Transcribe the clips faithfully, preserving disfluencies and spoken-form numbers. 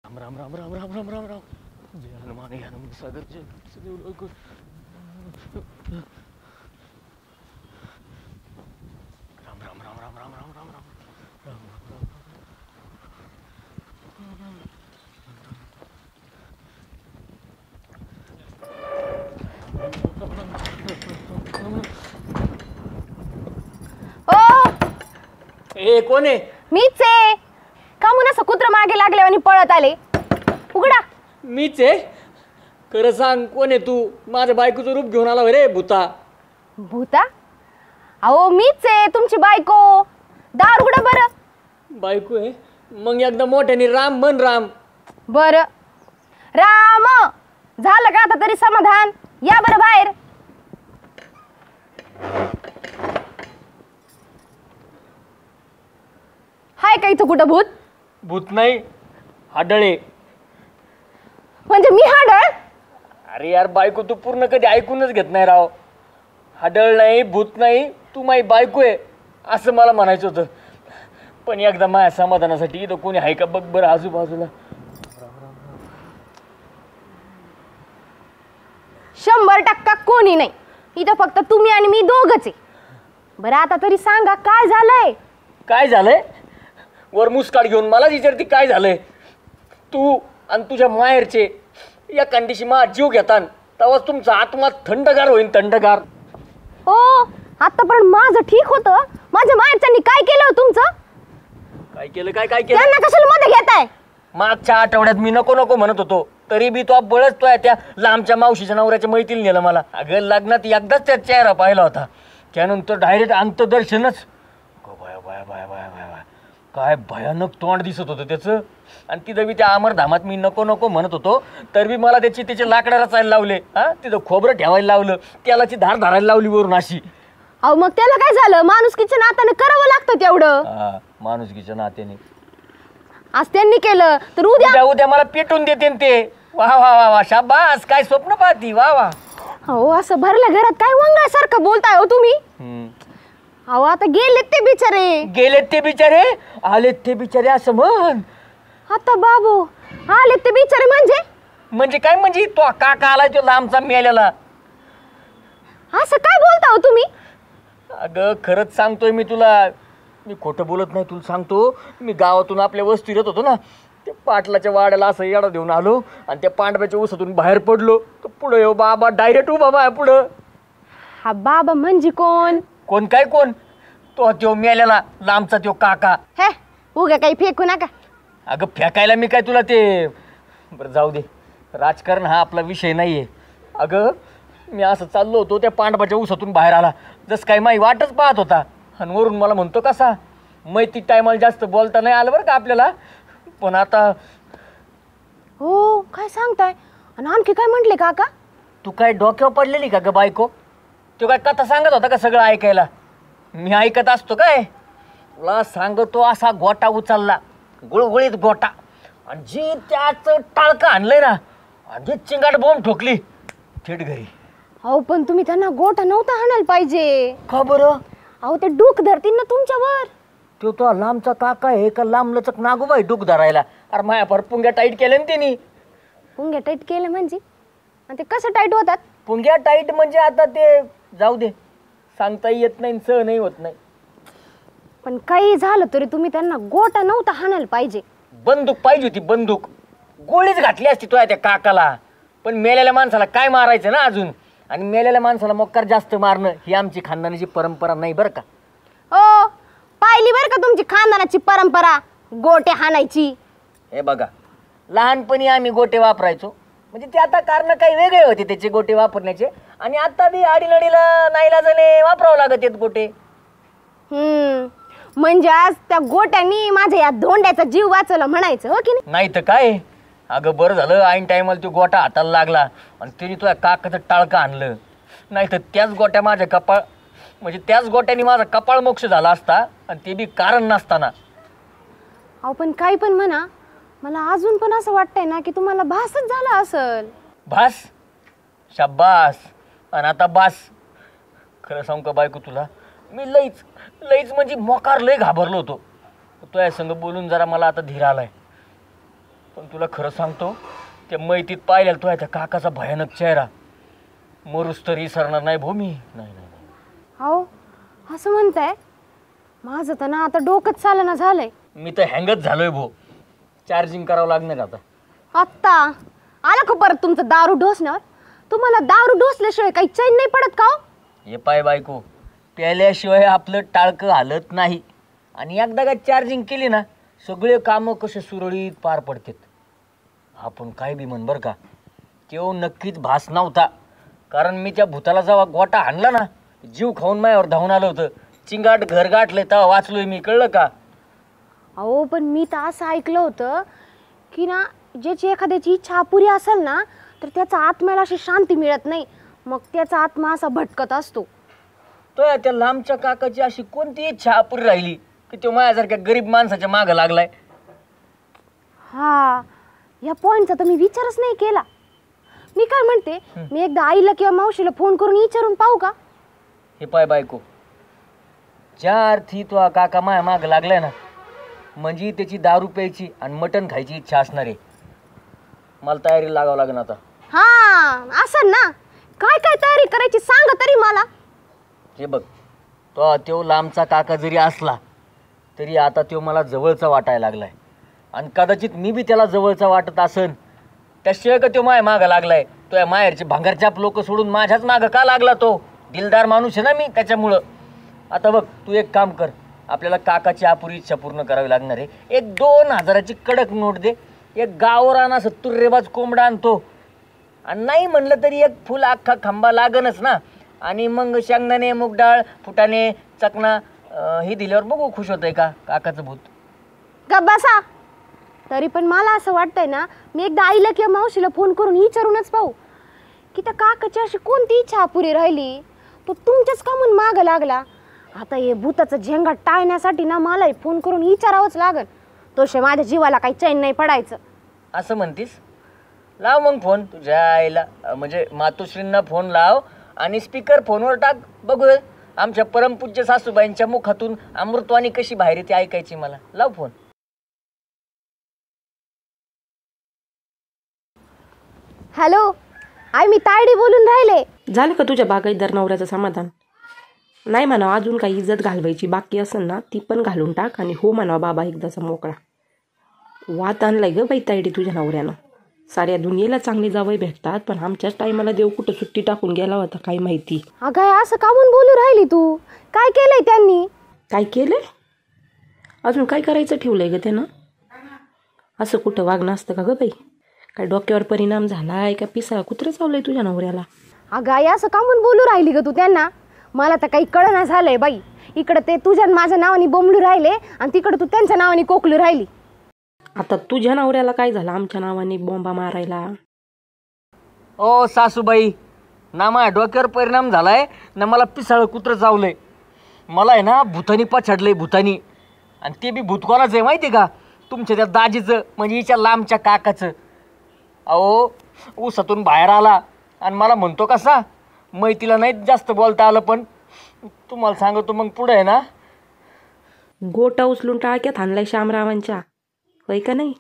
राम राम राम राम राम राम राम जय हनुमान हनुमान सागर जय सदैव लोक राम राम राम राम राम राम राम राम ए कोण आहे? मीच आहे. का म्हणून असं कुत्र मागे लागले आणि पळत आले? उघडा. मीच आहे. खरं सांग कोण आहे तू? माझ्या बायकोचं रूप घेऊन आला रे भूता. भूता? अहो मीच आहे तुमची बायको. दार उघडा बरं. बायको आहे? मग एकदा मोठ्याने राम म्हण राम. बरं राम. झालं का आता तरी समाधान? या बरं बाहेर. हाय का इथं कुठं भूत? भूत नाही, हाडळे. म्हणजे मी हाडळ? अरे यार बायको तू पूर्ण कधी ऐकूनच घेत नाही राव. हाडळ नाही, भूत नाही, तू माझी बायको आहे असं मला म्हणायचं होतं. पण एकदा माझ्या समाधानासाठी इथं कोणी आहे का बघ बरं आजूबाजूला. शंभर टक्का कोणी नाही इथं, फक्त तुम्ही आणि मी दोघच आहे. बरं आता तरी सांगा काय झालंय? काय झालंय? वर मुस्काड घेऊन मला विचारती काय झालंय? तू आणि तुझ्या माहेरचे या कंडिशी मा जीव घेतान तेव्हाच तुमचा आत्मा थंडगार होईल, थंडगार. हो आता पण माझं ठीक होतं. माझ्या माहेरच्यांनी काय केलं तुमचं? काय केलं? काय काय केलं? त्यांना कशाला मध्ये घेताय? मागच्या आठवड्यात मी नको नको म्हणत होतो तरी बी तो बळच त्या लांबच्या मावशीच्या नवऱ्याच्या मैत्रीला नेलं मला. अगं लग्नात एकदाच त्या चेहरा पाहिला होता, त्यानंतर डायरेक्ट अंतदर्शनच. बाया बाया बाया बाया बाया काय भयानक तोंड दिसत होतं त्याचं. आणि तिथं बी त्या अमरधामात मी नको नको म्हणत होतो तर बी मला त्याची त्याचे लाकडं रचायला लावले. हा तिथं खोबरं ठेवायला लावलं, त्यालाची धार धरायला लावली वरून अशी. अहो मग त्याला काय झालं? माणुसकीच्या नात्याने करावं लागतं तेवढं. हा माणुसकीच्या नात्याने. आज त्यांनी केलं तर उद्या उद्या उद्या मला पेटून देते ते. वा वा वा वा शाबास, काय स्वप्न पाहती. वा वा. हो असं भरल्या घरात काय वंगासारखं बोलताय हो तुम्ही? अहो आता गेलेत ते बिचारे. गेलेत ते बिचारे? आलेत ते बिचारे असं म्हण. आता बाबू आलेत ते बिचारे म्हणजे? म्हणजे काय म्हणजे तो काका आलाय तो लांबचा मेलेला. असं काय बोलता हो तुम्ही? अगं खरंच सांगतोय मी तुला, मी खोटं बोलत नाही. तुला सांगतो मी गावातून आपल्या वस्तीत येत होतो ना, त्या पाटलाच्या वाड्याला असं येडा देऊन आलो आणि त्या पांडव्याच्या ऊसातून बाहेर पडलो तर पुढं येऊ बाबा डायरेक्ट उभा बाय पुढं. हा बाबा म्हणजे कोण? कोण काय कोण? तो त्यो मेलेला लांबचा त्यो काका. हे उगा काही फेकू नका. अगं फेकायला मी काय तुला ते. बरं जाऊ दे, राजकारण हा आपला विषय नाही आहे. अगं मी असं चाललो होतो त्या पांडवाच्या ऊसातून बाहेर आला, जसं काही माई वाटच पाहत होता आणि वरून मला म्हणतो कसा मैत्री टायमाला जास्त बोलता नाही आलं बरं का आपल्याला. पण आता हो काय सांगताय? आणि आणखी काय म्हटले काका? तू काय डोक्यावर पडलेली का ग बायको? तो काय कथा सांगत होता का सगळं ऐकायला? मी ऐकत असतो काय? तुला सांगतो असा गोटा उचलला, गुळगुळीत गोटा, आणि जी त्याचं टाळकं आणलंय ना आणि चिंगाट बॉम्ब ठोकली थेट घरी. अहो पण तुम्ही त्यांना गोटा नव्हता हाणायला पाहिजे. का बरं? अहो ते डूक धरतील ना तुमच्यावर. तो तो लांबचा काका आहे का लांबलचक नागोबाई डूक धरायला? अरे माया भर पुंग्या टाईट केल्या ना त्यांनी. पुंग्या टाईट केलं म्हणजे? आणि ते कसं टाईट होतात? पुंग्या टाईट म्हणजे आता ते जाऊ दे, सांगता येत नाही, सहनही होत नाही. पण काही झालं तरी तुम्ही त्यांना गोटा नव्हता हाणायला पाहिजे. बंदूक पाहिजे होती, बंदूक. गोळीच घातली असती तो त्या काकाला. पण मेलेल्या माणसाला काय मारायचं ना अजून, आणि मेलेल्या माणसाला मोक्कार जास्त मारणं ही आमची खानदानाची परंपरा नाही बरं का. ओ पाहिली बरं का तुमची खानदानाची परंपरा गोटे हाणायची. हे बघा, लहानपणी आम्ही गोटे वापरायचो, म्हणजे ते आता कारण काही वेगळे होते त्याचे गोटे वापरण्याचे, आणि आता बी आडीनडीला नाईलाजाने वापरावं लागत आहेत गोटे. हम्म म्हणजे आज त्या गोट्यांनी माझ्या या धोंड्याचा जीव वाचवला म्हणायचं, हो की नाही? नाही तर काय. अगं बरं झालं ऐन टायमाला तो गोटा हाताला लागला आणि तिने तुझ्या काकाचं टाळकं आणलं, नाही तर त्याच गोट्या माझ्या कपाळ, म्हणजे त्याच गोट्याने माझा कपाळ मोक्ष झाला असता, आणि ते बी कारण नसताना. अहो पण काही पण म्हणा, मला अजून पण असं वाटतंय ना की तुम्हाला भासच झाला असल. भास? शाबास. आणि आता बास. खरं सांगू का बायको तुला, मी लईच लईच म्हणजे मोकार लई घाबरलो होतो. तो या संग बोलून जरा मला आता धीर आलाय. पण तुला खरं सांगतो, त्या मैतीत पाहिलेला तो आहे त्या काकाचा भयानक चेहरा. मरूस तरी सरणार नाही भो मी. नाही नाही नाही. हो असं म्हणताय? माझं तर ना आता डोकंच चालना झालंय. मी तर हँगच झालोय भो. चार्जिंग करावं लागणार आता. आत्ता आला का परत तुमचं दारू ढोसण्यावर? तुम्हाला दारू ढोसल्याशिवाय काही चैन नाही पडत का? हे पाय बायको, प्यायल्याशिवाय आपलं टाळकं हालत नाही. आणि एकदा का चार्जिंग केली ना, सगळे कामं कसे सुरळीत पार पडतात. आपण काय बी म्हण बरं का, तो नक्कीच भास नव्हता. कारण मी त्या भूताला जेव्हा गोटा हाणला ना, जीव खाऊन मायावर धावून आलं होतं. चिंगाट घर गाठले तेव्हा वाचलोय मी, कळलं का? अहो पण मी तर असं ऐकलं होतं की ना, ज्याची एखाद्याची इच्छा अपुरी असेल ना, तर त्याचा आत्म्याला अशी शांती मिळत नाही. मग त्याचा आत्मा असा भटकत असतो. तो त्या लांबच्या काकाची अशी कोणती इच्छा अपुरी राहिली की तो माझ्यासारख्या गरीब माणसाच्या मागं लागलाय? हा, या पॉइंटचा तर मी विचारच नाही केला. मी काय म्हणते, मी एकदा आईला किंवा मावशीला फोन करून विचारून पाहू का? हे पाय बायको, ज्या अर्थी तो काका माया माग लागलाय ना, म्हणजे त्याची दारू प्यायची आणि मटण खायची इच्छा असणार आहे. मला तयारी लागावं लागेल आता. हा असं ना, काय काय तयारी करायची सांगा तरी मला. हे बघ, तो तो लांबचा काका जरी असला तरी आता तो मला जवळचा वाटायला लागलाय. आणि कदाचित मी बी त्याला जवळचा वाटत असन, त्याशिवाय का तो माया मागं लागलाय. तो या माहेरचे भांगरचाप लोक सोडून माझ्याच मागं का लागला? तो दिलदार माणूस आहे ना मी, त्याच्यामुळं. आता बघ, तू एक काम कर, आपल्याला काकाची अपुरी इच्छा पूर्ण करावी लागणार आहे. एक दोन हजाराची कडक नोट दे, एक गावरान असं तुर्रेबाज कोंबडा आणतो, आणि नाही म्हणलं तरी एक फुल अख्खा खांबा लागनच ना. आणि मग शेंगदाणे, मूग डाळ, फुटाणे, चकना हे दिल्यावर बघू खुश होतंय का काकाचं भूत. गप बसा. तरी पण मला असं वाटतंय ना, मी एकदा आईला किंवा मावशीला फोन करून विचारूनच पाहू की त्या काकाची अशी कोणती इच्छा अपुरी राहिली, तो तुमच्याच का म्हणून मागं लागला. आता हे भूताचं झेंगाट टाळण्यासाठी ना मलाही फोन करून विचारावंच लागल. तोशे माझ्या जीवाला काही चैन नाही पडायचं. असं म्हणतीस? लाव मग फोन तुझ्या आईला, म्हणजे मातोश्रींना फोन लाव आणि स्पीकर फोनवर टाक. बघू आमच्या परमपूज्य सासूबाईंच्या मुखातून अमृतवाणी कशी बाहेर येते ऐकायची मला. लाव फोन. हॅलो आई, मी तायडी बोलून राहिले. झालं का तुझ्या बागायतदार नवऱ्याचं समाधान? नाही म्हणावं, अजून काही इज्जत घालवायची बाकी असेल ना, ती पण घालून टाक आणि हो म्हणावं बाबा एकदाचा मोकळा. वात आणलाय ग बाई तायडी तुझ्या नवऱ्यानं. साऱ्या दुनियेला चांगले जावई भेटतात, पण आमच्याच टायमाला देव कुठं सुट्टी टाकून गेला होता काय माहिती. अगं असं का म्हणून बोलू राहिली तू? काय केलंय त्यांनी? काय केलंय? अजून काय करायचं ठेवलंय ग त्यानं? असं कुठं वागणं असतं का ग बाई? काय डोक्यावर परिणाम झालाय का पिसा कुत्रं चावलंय तुझ्या नवऱ्याला? अगं आई असं का म्हणून बोलू राहिली ग तू त्यांना? मला तर काही कळना झालंय बाई. इकडं ते तुझ्या माझ्या नावाने बोंबलू राहिले आणि तिकडं तू त्यांच्या नावाने कोकलू राहिली. आता तुझ्या नवऱ्याला काय झालं आमच्या नावाने बॉम्बा मारायला? ओ सासूबाई, ना माझ्या डोक्यावर परिणाम झालाय ना मला पिसाळ कुत्रं चावलंय. मला आहे ना भूतानी पछाडलंय, भूतानी. आणि ते बी भूत कोणाचं आहे माहिती का? तुमच्या त्या दाजीचं, म्हणजे हिच्या लांबच्या काकाचं. अहो ऊसातून बाहेर आला आणि मला म्हणतो कसा, मैतीला नाही जास्त बोलता आलं, पण तुम्हाला सांगतो मग पुढे आहे ना, गोटा उचलून टाळक्यात हाणलाय श्यामरावांच्या, होय का नाही?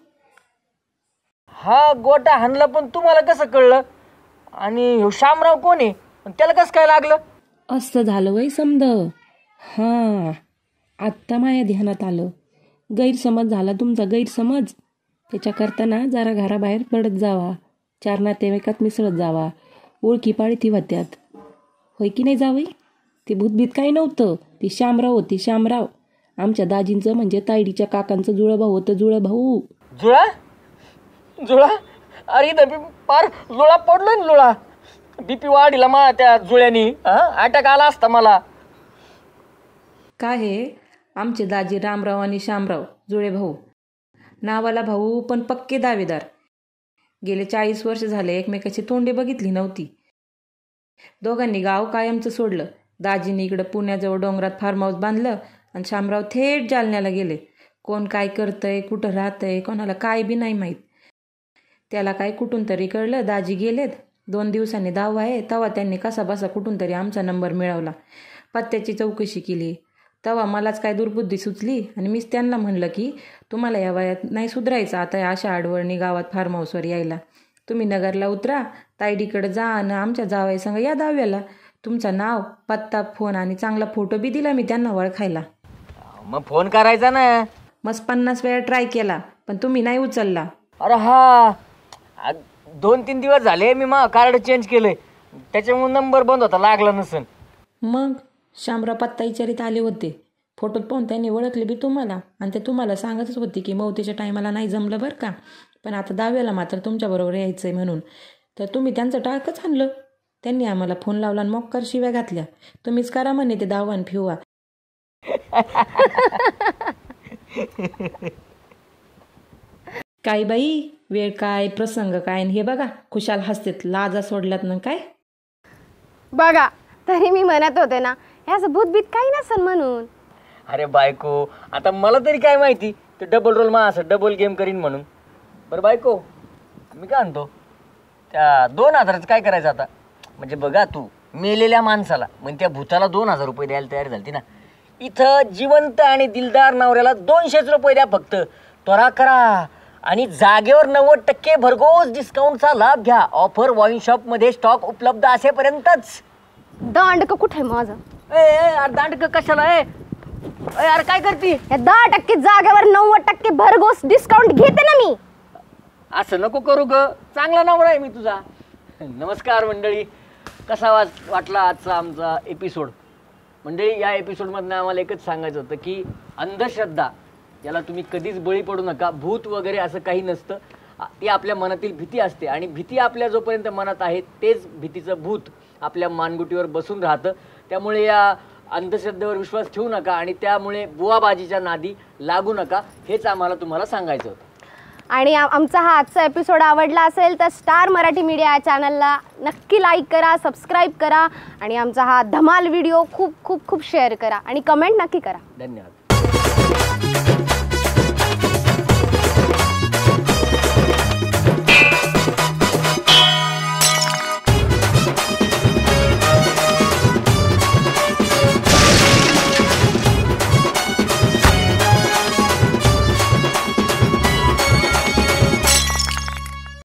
हा गोटा हाणला, पण तुम्हाला कसं कळलं? आणि ह्यो शामराव कोण आहे, त्याला कसं काय लागलं? असं झालं वय समद. हां, आत्ता माझ्या ध्यानात आलं. गैरसमज झाला तुमचा, गैरसमज. त्याच्याकरता ना जरा घराबाहेर पडत जावा, चार नातेवाईकात मिसळत जावा, ओळखी पाळीती होत्यात, होय की नाही जावई? ते भूतभीत काही नव्हतं, ती श्यामराव होती, श्यामराव. आमच्या दाजींचं म्हणजे तायडीच्या काकांचं जुळं भाऊ होतं, जुळं भाऊ. जुळा जुळा अरे इथं पार जुळा पडलो ना, जुळा बीपी वाढीला मा त्या जुळ्यानी. हा, अटॅक आला असता मला. काय हे आमचे दाजी रामराव आणि श्यामराव जुळे भाऊ, नावाला भाऊ पण पक्के दावेदार. गेले चाळीस वर्ष झाले एकमेकाची तोंडे बघितली नव्हती. दोघांनी गाव कायमचं सोडलं. दाजींनी इकडं पुण्याजवळ डोंगरात फार्म हाऊस बांधलं आणि श्यामराव थेट जालन्याला गेले. कोण काय करतंय, कुठं राहतंय, कोणाला काय बी नाही माहीत. त्याला काय कुठून तरी कळलं दाजी गेलेत. दोन दिवसांनी दावा आहे, तेव्हा त्यांनी कसा बसा कुठून तरी आमचा नंबर मिळवला. पत्त्याची चौकशी केली, तेव्हा मलाच काय दुर्बुद्धी सुचली आणि मीच त्यांना म्हणलं की तुम्हाला या वयात नाही सुधारायचं आता या अशा आडवळणी गावात फार्म हाऊसवर यायला. तुम्ही नगरला उतरा, तायडीकडे जा आणि आमच्या जावयासंग या दहाव्याला. तुमचं नाव, पत्ता, फोन आणि चांगला फोटो बी दिला मी त्यांना ओळखायला. मग फोन करायचा ना. मस्त पन्नास वेळा ट्राय केला पण तुम्ही नाही उचलला. अरे हा, आ, दोन तीन दिवस झाले मी मग कार्ड चेंज केलंय, त्याच्यामुळे नंबर बंद होता, लागला नसेल. मग शामराव पत्ता विचारित आले होते. फोटोत पाहून त्यांनी ओळखले बी तुम्हाला आणि ते तुम्हाला सांगतच होते की मौतीच्या टायमाला नाही जमलं बरं का, पण आता दहाव्याला मात्र तुमच्याबरोबर यायचं आहे म्हणून. तर तुम्ही त्यांचं टाळकच आणलं. त्यांनी आम्हाला फोन लावला आणि मोक्कार शिव्या घातल्या. तुम्हीच करा म्हणे ते दहावा आणि फिवा. काय बाई, वेळ काय, प्रसंग काय, हे बघा खुशाल हसतेत, लाजा सोडल्यात ना काय. बघा तरी मी म्हणत होते ना ह्याचं भूतबीत काही नसेल म्हणून. अरे बायको, आता मला तरी काय माहिती ते डबल रोल मा असं डबल गेम करीन म्हणून. बरं बायको, मी काय म्हणतो, त्या दोन हजाराचं काय करायचं आता? म्हणजे बघा, तू मेलेल्या माणसाला म्हणजे त्या भूताला दोन हजार रुपये द्यायला तयार झाली ना, इथं जिवंत आणि दिलदार नवऱ्याला दोनशेच रुपये द्या फक्त. त्वरा करा आणि जागेवर नव्वद टक्के भरघोस डिस्काउंटचा लाभ घ्या. ऑफर वाईन शॉपमध्ये स्टॉक उपलब्ध असेपर्यंतच. दांडक कुठे आहे माझं? ए अरे दांडक कशाला आहे? अरे काय करते? दहा टक्के जागेवर नव्वद टक्के भरघोस डिस्काउंट घेते ना मी. असं नको करू ग, चांगला नवरा आहे मी तुझा. नमस्कार मंडळी, कसा वाच वाटला आजचा आमचा एपिसोड? मंडळी, या एपिसोडमधनं आम्हाला एकच सांगायचं होतं की अंधश्रद्धा याला तुम्ही कधीच बळी पडू नका. भूत वगैरे असं काही नसतं, ती आपल्या मनातील भीती असते आणि भीती आपल्या जोपर्यंत मनात आहे तेच भीतीचं भूत आपल्या मानगुटीवर बसून राहतं. त्यामुळे या अंधश्रद्धेवर विश्वास ठेवू नका आणि त्यामुळे बुवाबाजीच्या नादी लागू नका, हेच आम्हाला तुम्हाला सांगायचं होतं. आणि आमचा हा आजचा एपिसोड आवडला असेल तर स्टार मराठी मीडिया या चॅनलला नक्की लाईक करा, सबस्क्राईब करा आणि आमचा हा धमाल व्हिडिओ खूप खूप खूप शेअर करा आणि कमेंट नक्की करा. धन्यवाद.